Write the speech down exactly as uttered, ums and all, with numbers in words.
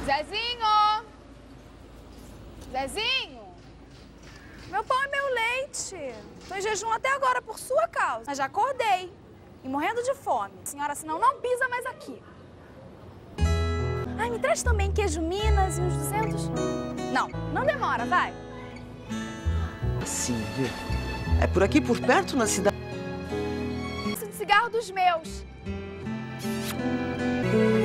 Zezinho! Zezinho! Meu pão e meu leite. Tô em jejum até agora por sua causa. Mas já acordei. E morrendo de fome. Senhora, senão não pisa mais aqui. Ai, me traz também queijo Minas e uns duzentos. Não, não demora, vai. Silvia, é por aqui, por perto, na cidade? Isso de cigarro dos meus.